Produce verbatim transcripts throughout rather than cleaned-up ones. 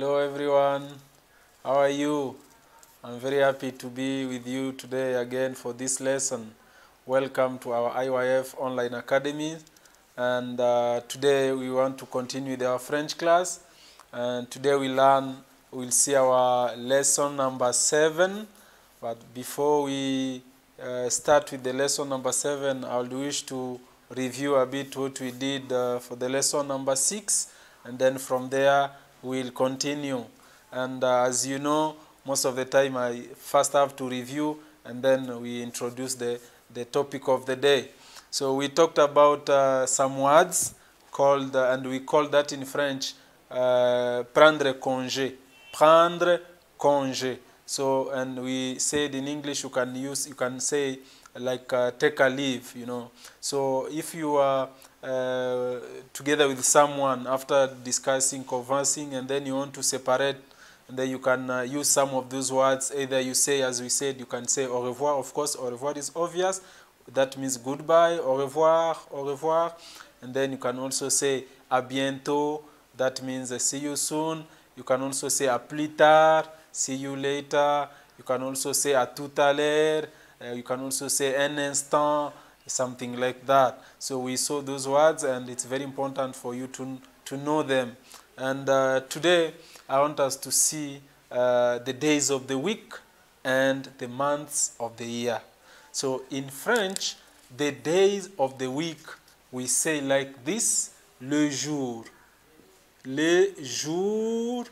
Hello everyone, how are you? I'm very happy to be with you today again for this lesson. Welcome to our I Y F Online Academy, and uh, today we want to continue with our French class, and today we learn, we'll see our lesson number seven, but before we uh, start with the lesson number seven, I would wish to review a bit what we did uh, for the lesson number six, and then from there we'll continue. And uh, as you know, most of the time I first have to review and then we introduce the, the topic of the day. So we talked about uh, some words called, uh, and we call that in French, uh, prendre congé. Prendre congé. So, and we said in English you can use, you can say like uh, take a leave, you know. So if you are uh, together with someone after discussing, conversing, and then you want to separate, and then you can uh, use some of those words. Either you say, as we said, you can say au revoir. Of course, au revoir is obvious. That means goodbye, au revoir, au revoir. And then you can also say à bientôt. That means uh, see you soon. You can also say à plus tard, see you later. You can also say à tout à l'heure. Uh, you can also say un instant, something like that. So we saw those words, and it's very important for you to, to know them. And uh, today, I want us to see uh, the days of the week and the months of the year. So in French, the days of the week, we say like this, le jour. Le jour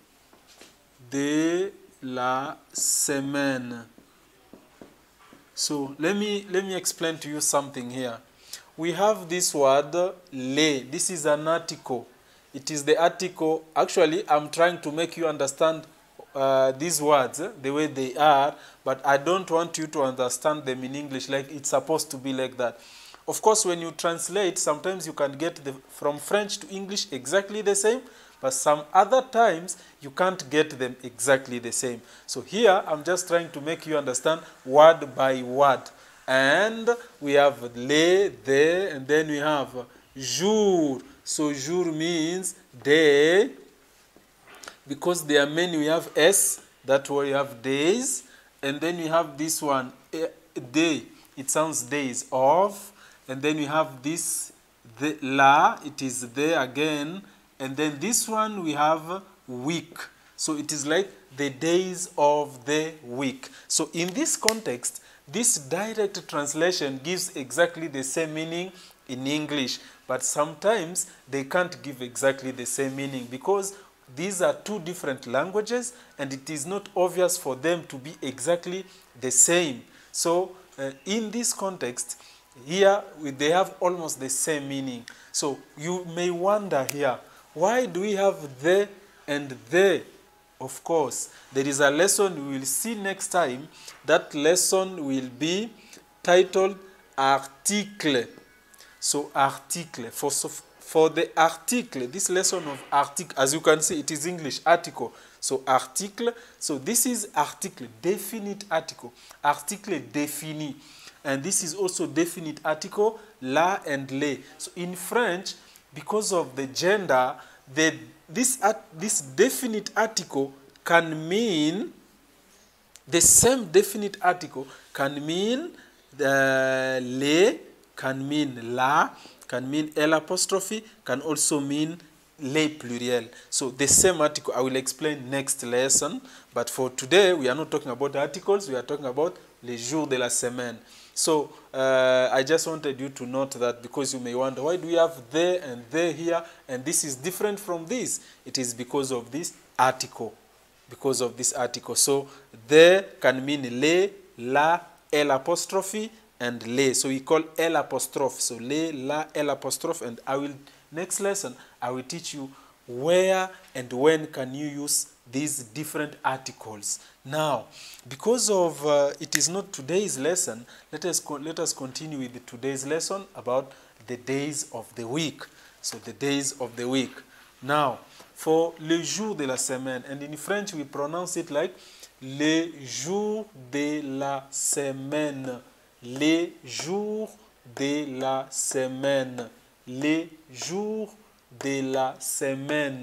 de la semaine. So let me, let me explain to you something here. We have this word, le. This is an article. It is the article. Actually, I'm trying to make you understand uh, these words eh, the way they are, but I don't want you to understand them in English like it's supposed to be like that. Of course, when you translate, sometimes you can get the, from French to English exactly the same, but some other times you can't get them exactly the same. So here, I'm just trying to make you understand word by word. And we have le, the, and then we have jour. So jour means day. Because there are many, we have S, that way we have days. And then we have this one, day. It sounds days of. And then we have this, the, la, it is there again. And then this one we have week. So it is like the days of the week. So in this context, this direct translation gives exactly the same meaning in English, but sometimes they can't give exactly the same meaning because these are two different languages and it is not obvious for them to be exactly the same. So uh, in this context, here they have almost the same meaning. So you may wonder here, why do we have the and they? Of course, there is a lesson we will see next time. That lesson will be titled article. So article. For, for the article, this lesson of article, as you can see, it is English, article. So article, so this is article, definite article. Article défini. And this is also definite article, la and les. So in French, because of the gender, the, this, this definite article can mean, the same definite article can mean uh, les, can mean la, can mean L apostrophe, can also mean les pluriel. So the same article, I will explain next lesson. But for today, we are not talking about articles, we are talking about les jours de la semaine. So uh, I just wanted you to note that because you may wonder, why do we have they and they here and this is different from this? It is because of this article. Because of this article. So they can mean les, la, L apostrophe, and les. So we call L apostrophe. So les, la, L apostrophe, and I will, next lesson, I will teach you where and when can you use these different articles. Now, because of uh, it is not today's lesson, let us, let us continue with today's lesson about the days of the week. So the days of the week. Now, for le jour de la semaine, and in French we pronounce it like les jours de la semaine. Les jours de la semaine. Les jours de la semaine.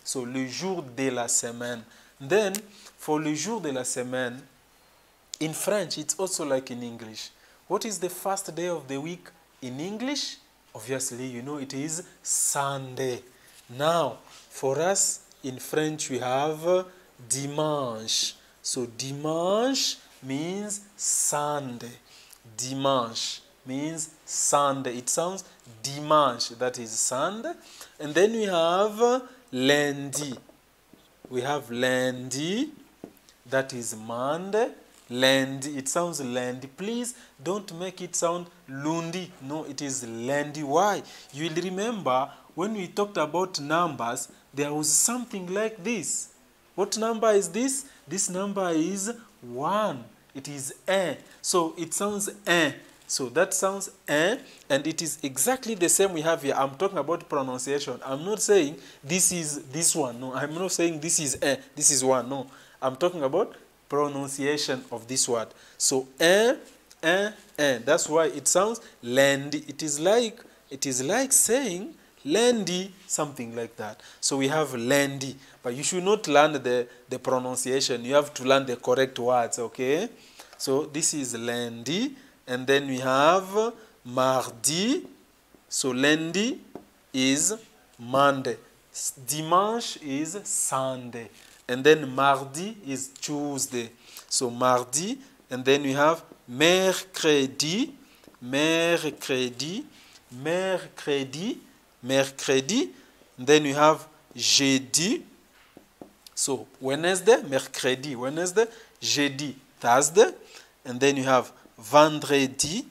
So, le jour de la semaine. Then, for le jour de la semaine, in French, it's also like in English. What is the first day of the week in English? Obviously, you know it is Sunday. Now, for us in French, we have dimanche. So, dimanche means Sunday. Dimanche means Sunday. It sounds dimanche, that is Sunday. And then we have lundi. We have lundi, that is Monday. Lundi, it sounds lundi. Please don't make it sound lundi. No, it is lundi. Why? You will remember when we talked about numbers, there was something like this. What number is this? This number is one. It is un. So it sounds un. So that sounds un, and it is exactly the same we have here. I'm talking about pronunciation. I'm not saying this is this one. No, I'm not saying this is un, this is one. No, I'm talking about pronunciation of this word. So un, un, un. That's why it sounds lundi. It is like it is like saying lundi, something like that. So we have lundi, but you should not learn the the pronunciation. You have to learn the correct words. Okay. So this is lundi, and then we have mardi. So lundi is Monday. Dimanche is Sunday. And then mardi is Tuesday. So mardi, and then we have mercredi, mercredi, mercredi, mercredi. And then we have jeudi. So Wednesday, mercredi, Wednesday, jeudi, Thursday. And then you have vendredi,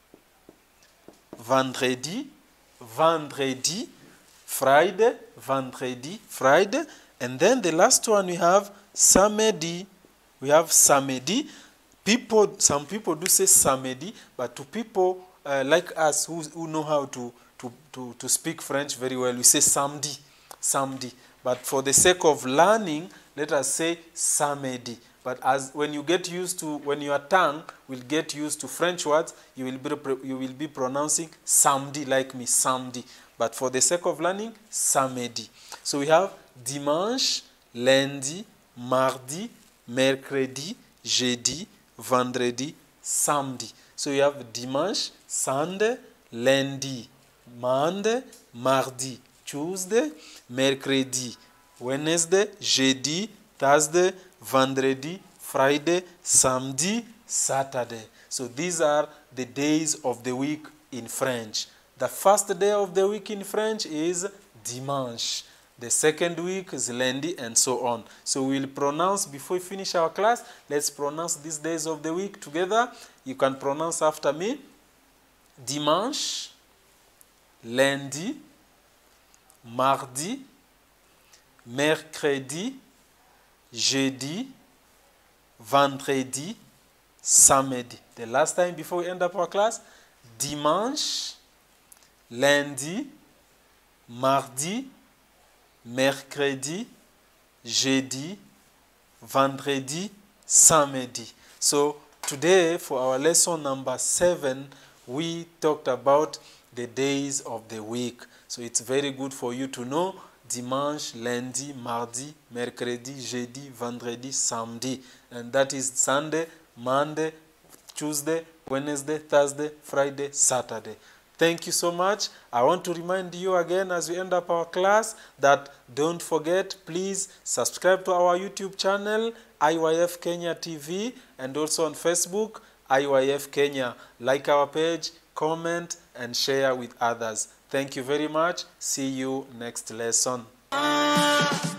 vendredi, vendredi, Friday, vendredi, Friday. And then the last one we have samedi. We have samedi. People, some people do say samedi, but to people uh, like us who, who know how to, to, to, to speak French very well, we say samedi, samedi. But for the sake of learning, let us say samedi. But as when you get used to, when your tongue will get used to French words, you will be, you will be pronouncing samedi like me, samedi. But for the sake of learning, samedi. So we have dimanche, lundi, mardi, mercredi, jeudi, vendredi, samedi. So you have dimanche, Sunday, lundi, Monday, mardi, Tuesday, mercredi, Wednesday, jeudi, Thursday, vendredi, Friday, samedi, Saturday. So these are the days of the week in French. The first day of the week in French is dimanche. The second week is lundi, and so on. So we'll pronounce, before we finish our class, let's pronounce these days of the week together. You can pronounce after me. Dimanche, lundi, mardi, mercredi, jeudi, vendredi, samedi. The last time before we end up our class. Dimanche, lundi, mardi, mercredi, jeudi, vendredi, samedi. So today for our lesson number seven, we talked about the days of the week. So it's very good for you to know dimanche, lundi, mardi, mercredi, jeudi, vendredi, samedi. And that is Sunday, Monday, Tuesday, Wednesday, Thursday, Friday, Saturday. Thank you so much. I want to remind you again as we end up our class that don't forget, please subscribe to our YouTube channel, I Y F Kenya T V, and also on Facebook, I Y F Kenya. Like our page, comment, and share with others. Thank you very much. See you next lesson.